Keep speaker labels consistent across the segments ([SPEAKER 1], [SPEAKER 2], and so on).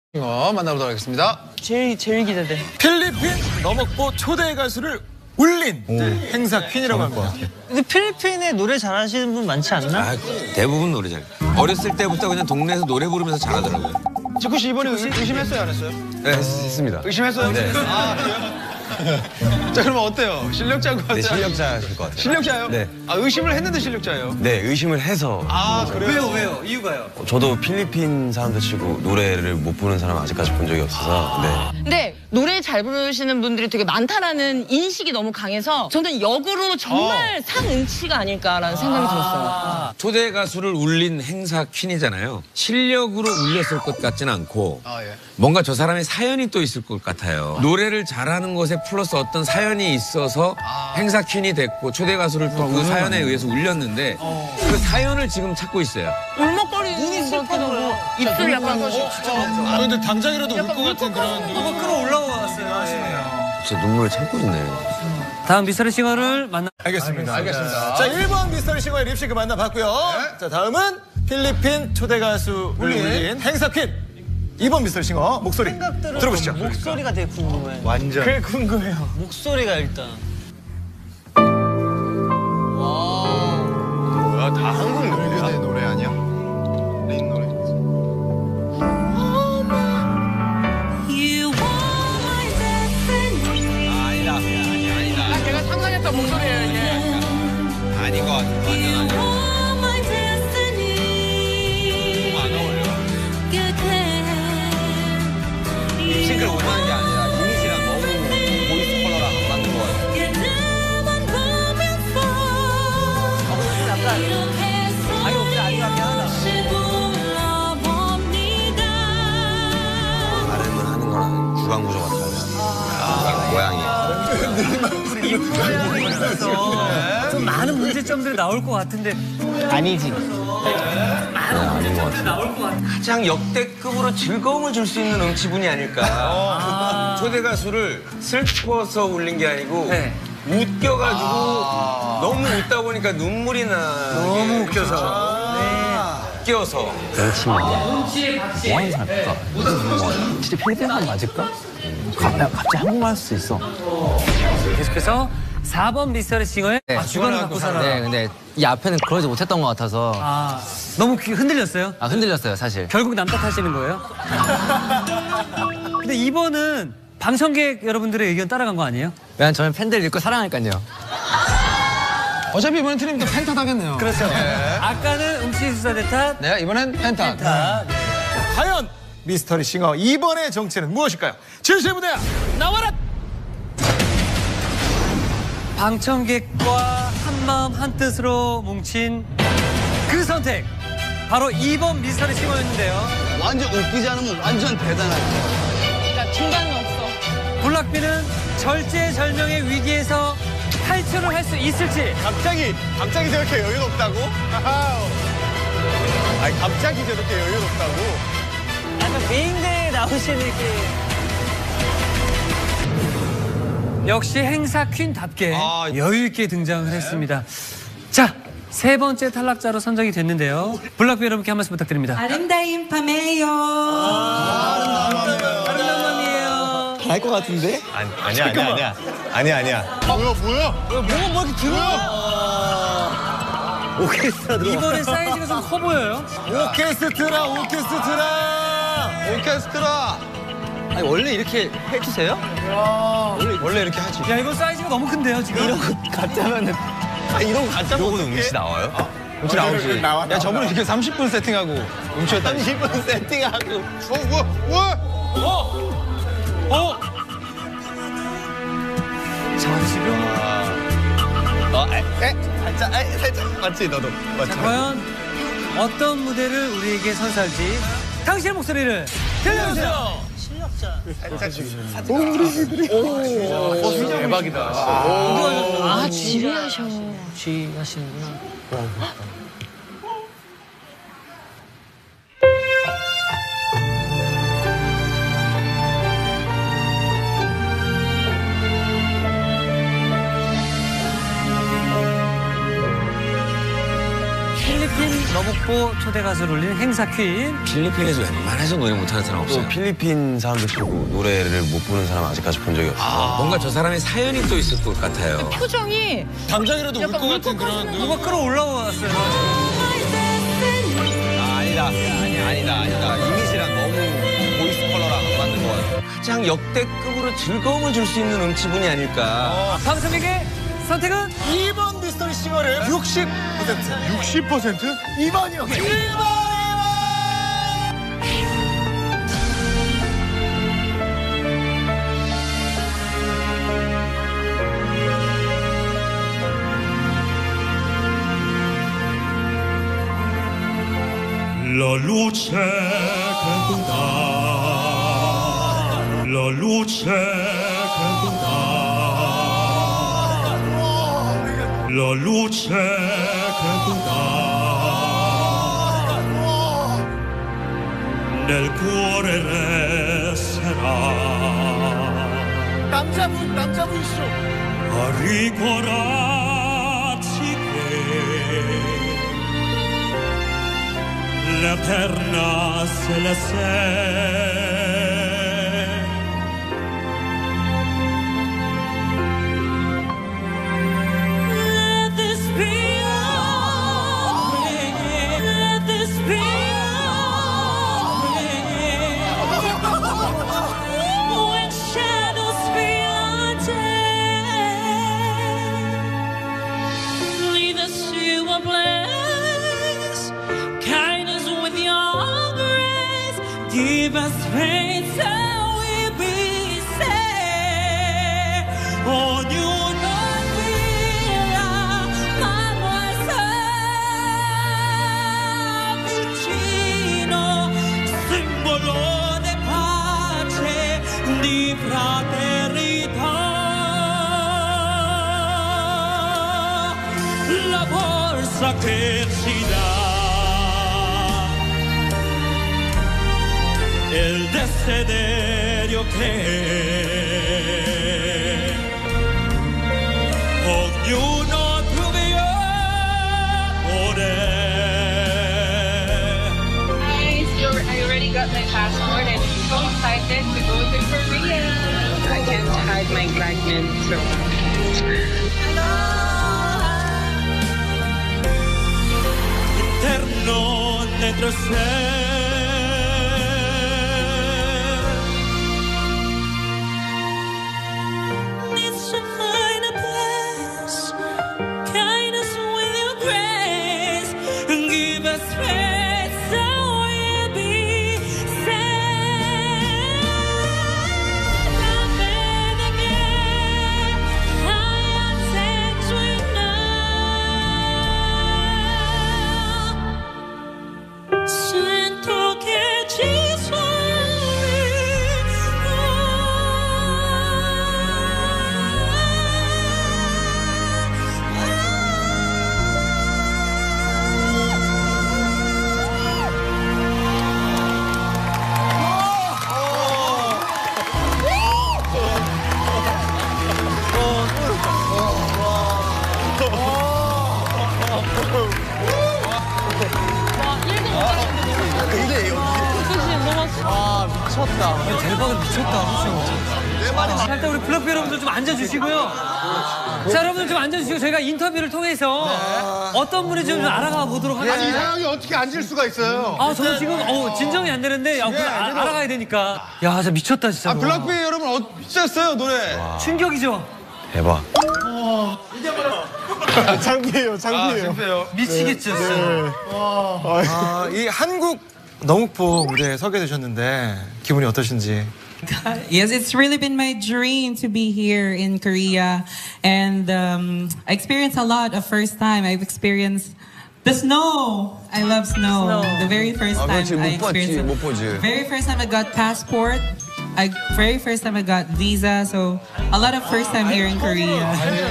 [SPEAKER 1] 만나보도록 하겠습니다.
[SPEAKER 2] 제일 기대돼.
[SPEAKER 3] 필리핀 너먹보 초대 가수를 울린 행사 퀸이라고 합니다.
[SPEAKER 2] 근데 필리핀에 노래 잘하시는 분 많지 않나?
[SPEAKER 4] 아, 대부분 노래 잘해. 어렸을 때부터 그냥 동네에서 노래 부르면서 잘하더라고요.
[SPEAKER 1] 지쿠 씨 이번에 의심했어요, 안 했어요?
[SPEAKER 4] 네, 했습니다.
[SPEAKER 1] 의심했어요?
[SPEAKER 4] 네.
[SPEAKER 1] 아, 그래요? 자, 그러면 어때요? 실력자인 것 같아요?
[SPEAKER 4] 네, 실력자실 것 같아요.
[SPEAKER 1] 실력자예요?
[SPEAKER 4] 네.
[SPEAKER 1] 아, 의심을 했는데 실력자예요?
[SPEAKER 4] 네, 의심을 해서.
[SPEAKER 1] 아, 그래요?
[SPEAKER 2] 왜요? 이유가요?
[SPEAKER 4] 저도 필리핀 사람들 치고 노래를 못 부르는 사람 아직까지 본 적이 없어서. 네.
[SPEAKER 5] 근데 노래 잘 부르시는 분들이 되게 많다라는 인식이 너무 강해서 저는 역으로 정말 상응치가 아닐까라는 생각이 들었어요.
[SPEAKER 4] 초대 가수를 울린 행사 퀸이잖아요. 실력으로 울렸을 것 같지는 않고
[SPEAKER 1] 아, 예.
[SPEAKER 4] 뭔가 저 사람의 사연이 또 있을 것 같아요. 노래를 잘하는 것에 플러스 어떤 사연이 있어서 행사 퀸이 됐고 초대 가수를 또 그 사연에 의해서 울렸는데 그 사연을 지금 찾고 있어요.
[SPEAKER 5] 울먹거리는 것 같기도 하고 입술 약간
[SPEAKER 3] 아, 근데 당장이라도 울 것 같은 그런.
[SPEAKER 2] 한번 끌어올라왔어요.
[SPEAKER 4] 진짜 눈물을 참고 있네.
[SPEAKER 2] 다음 미스터리 싱어를 만나.
[SPEAKER 3] 알겠습니다.
[SPEAKER 1] 알겠습니다.
[SPEAKER 3] 자, 1번 미스터리 싱어의 립싱크 만나봤고요. 자, 다음은 필리핀 초대 가수 울린 행사 퀸. 2번 미스터리 싱어 목소리 들어보시죠.
[SPEAKER 2] 목소리가 되게 궁금해.
[SPEAKER 1] 완전.
[SPEAKER 3] 그게 궁금해요.
[SPEAKER 2] 목소리가 일단.
[SPEAKER 1] 뭐야, 다 한국 노래야? 노래 아니야? 린 노래.
[SPEAKER 5] 제가 상상했던 목소리예요 이게.
[SPEAKER 4] 아닌 것 같아. 완전 싱글 못하는 게 아니라 이미지랑 너무 보이스 컬러랑 안 맞는 것 같아요.
[SPEAKER 2] 아니 없지 아니라게 하나.
[SPEAKER 4] 발음을 하는 거랑 구강 구조가 달라요. 모양이.
[SPEAKER 2] 좀 많은 문제점들이 나올 것 같은데 아니지.
[SPEAKER 4] 아닌 것 같아요. 가장 역대급으로 즐거움을 줄 수 있는 음치분이 아닐까. 초대 가수를 슬퍼서 울린 게 아니고
[SPEAKER 2] 네.
[SPEAKER 4] 웃겨가지고 너무 웃다 보니까 눈물이 나.
[SPEAKER 2] 너무 웃겨서.
[SPEAKER 4] 웃겨서.
[SPEAKER 6] 뭐 하는 사람일까? 진짜 필리핀 사람 맞을까? 갑자기 한국말 할 수 있어.
[SPEAKER 2] 계속해서 4번 미스터리 싱어의 주관을 갖고 살아.
[SPEAKER 6] 네, 근데 이 앞에는 그러지 못했던 것 같아서
[SPEAKER 2] 너무 흔들렸어요?
[SPEAKER 6] 흔들렸어요, 사실.
[SPEAKER 2] 결국 남 탓하시는 거예요? 근데 2번은 방청객 여러분들의 의견 따라간 거 아니에요?
[SPEAKER 6] 왜냐면 저는 팬들 믿고 사랑하니까요.
[SPEAKER 1] 어차피 이번엔 틀리면 또 펜타 하겠네요.
[SPEAKER 2] 그렇죠. 아까는 음치 수사 대탓.
[SPEAKER 1] 네, 이번엔 펜타.
[SPEAKER 3] 과연 미스터리 싱어 2번의 정체는 무엇일까요? 진실 무대 나와라!
[SPEAKER 2] 방청객과 한마음 한뜻으로 뭉친 그 선택. 바로 2번 미스터리 싱어였는데요.
[SPEAKER 1] 완전 웃기지 않으면 완전 대단하죠.
[SPEAKER 5] 그러니까 중간은 없어.
[SPEAKER 2] 블락비는 절제절명의 위기에서 탈출을 할 수 있을지.
[SPEAKER 3] 갑자기 저렇게 여유 없다고? 아니, 갑자기 저렇게 여유 없다고?
[SPEAKER 2] 약간 메인대에 나오시는 이렇게. 역시 행사 퀸답게 여유 있게 등장을 했습니다. 자, 세 번째 탈락자로 선정이 됐는데요. 블락비 여러분께 한 말씀 부탁드립니다.
[SPEAKER 7] 아름다운 밤에요.
[SPEAKER 2] 아름다운 밤이에요.
[SPEAKER 6] 할 것 같은데?
[SPEAKER 3] 아니야.
[SPEAKER 2] 뭐가 이렇게 들어?
[SPEAKER 6] 오케스트라
[SPEAKER 2] 이번에 사이즈가 좀 커 보여요.
[SPEAKER 3] 오케스트라.
[SPEAKER 6] 아니, 원래 이렇게 해주세요?
[SPEAKER 1] 원래 이렇게 하지.
[SPEAKER 2] 야, 이거 사이즈가 너무 큰데요, 지금?
[SPEAKER 6] 이런 거 가짜면은.
[SPEAKER 1] 이런 거 가짜
[SPEAKER 4] 요거는 음치 나와요?
[SPEAKER 1] 음치 나오지. 야, 저번에 이렇게 30분 세팅하고 음치였다. 30분 세팅하고.
[SPEAKER 2] 자, 지금.
[SPEAKER 1] 살짝. 맞지, 너도. 맞지.
[SPEAKER 2] 과연 어떤 무대를 우리에게 선사할지 당신의 목소리를 들려주세요.
[SPEAKER 1] 대박이다.
[SPEAKER 5] 아 지휘하셔.
[SPEAKER 2] 지휘하시는구나. 필리핀 너무 받고 초대 가수를 올린 행사 퀸.
[SPEAKER 4] 필리핀에서 웬만해서 노래 못하는 사람 없어요.
[SPEAKER 7] 또 필리핀 사람들 보고 노래를 못 부르는 사람 아직까지 본 적이 없어요.
[SPEAKER 4] 뭔가 저 사람의 사연이 또 있을 것 같아요.
[SPEAKER 5] 표정이
[SPEAKER 3] 당장이라도 울 것 같은 그런.
[SPEAKER 2] 누가 끌어올라왔어요.
[SPEAKER 1] 아니다. 이미지랑 너무 보이스 컬러랑 안 맞는 것 같아.
[SPEAKER 4] 가장 역대급으로 즐거움을 줄 수 있는 음치분이 아닐까.
[SPEAKER 2] 방송에게 선택은
[SPEAKER 3] 2번 미스터리 싱어를 60%.
[SPEAKER 1] 60%?
[SPEAKER 3] 2번이요. 1번!
[SPEAKER 8] La luce che tu dai, la luce che tu dai, la luce che tu dai, nel cuore resterà.
[SPEAKER 3] 남자분이시죠?
[SPEAKER 8] A ricordarsi che l'eterna se la sei.
[SPEAKER 9] Let this be our prayer. Let this be our prayer. When shadows fill our day, lead us to a place. Kindness with your grace, give us faith so we'll be saved. Ognuno fila la nostra vicino, simbolo di pace, di fraternità. La forza che ci dà el desiderio che ognuno trovi amore.
[SPEAKER 10] Nice, I already got my passport and I'm so excited to go to Korea. I can't hide my excitement, so.
[SPEAKER 8] Eterno dentro sé.
[SPEAKER 9] Needs to find a place, kindness with your grace, and give us faith so we'll be saved. Amen again, higher things we know. Sento che ci
[SPEAKER 2] 대박은 미쳤다. 자, 일단 우리 블럭비 여러분들 좀 앉아주시고요. 자, 여러분들 좀 앉아주시고 저희가 인터뷰를 통해서 어떤 분인지 좀 알아가 보도록 하겠습니다.
[SPEAKER 1] 사람이 어떻게 앉을 수가 있어요?
[SPEAKER 2] 아, 저는 지금 진정이 안 되는데 알아가야 되니까. 야, 진짜 미쳤다, 진짜.
[SPEAKER 1] 블락비 여러분 어땠어요, 노래?
[SPEAKER 2] 충격이죠?
[SPEAKER 7] 대박.
[SPEAKER 3] 장비예요.
[SPEAKER 2] 미치겠죠, 진짜.
[SPEAKER 3] 이 한국 너묵보 무대에 서게 되셨는데 기분이 어떠신지?
[SPEAKER 11] Yes, it's really been my dream to be here in Korea, and I experienced a lot of first time. I've experienced the snow. I love snow. The very first time I experienced it. Very first time I got passport. Very first time I got visa. So a lot of first time here in Korea.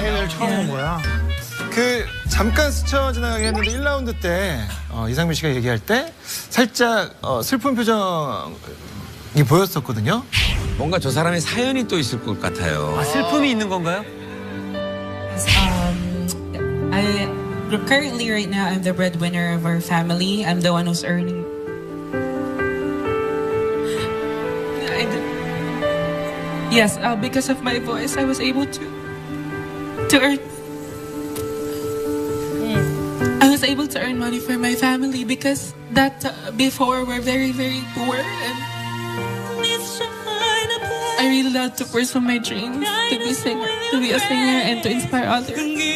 [SPEAKER 3] 그 잠깐 스쳐 지나가게 했는데 1라운드 때 이상민 씨가 얘기할 때 살짝 슬픈 표정이 보였었거든요.
[SPEAKER 4] 뭔가 저 사람의 사연이 또 있을 것 같아요.
[SPEAKER 2] 아, 슬픔이 있는 건가요?
[SPEAKER 11] currently, right now, I'm the breadwinner of our family. I'm the one who's earning. Yes, because of my voice, I was able to earn. I was able to earn money for my family because that before we're very, very poor, and I really love to pursue my dreams to be a singer and to inspire other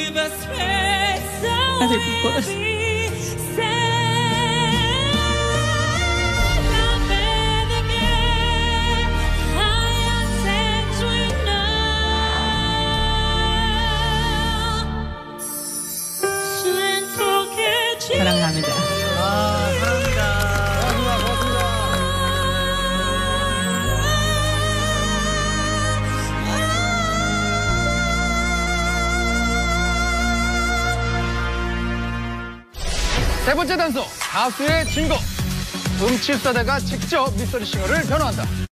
[SPEAKER 11] people. 사랑합니다.
[SPEAKER 3] 사랑합니다.
[SPEAKER 1] 세 번째 단서, 가수의 증거. 음치수다대가 직접 미스터리 싱어를 변호한다.